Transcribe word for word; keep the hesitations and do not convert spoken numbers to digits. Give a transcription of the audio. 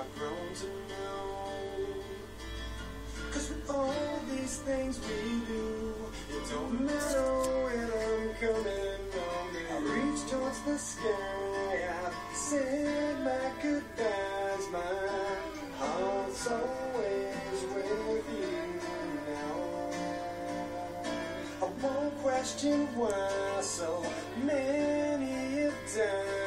I've grown to know. Cause with all these things we do, it don't matter when I'm coming home. I reach towards the sky, I've said my goodbyes, my heart's always with you now. I won't question why so many have died.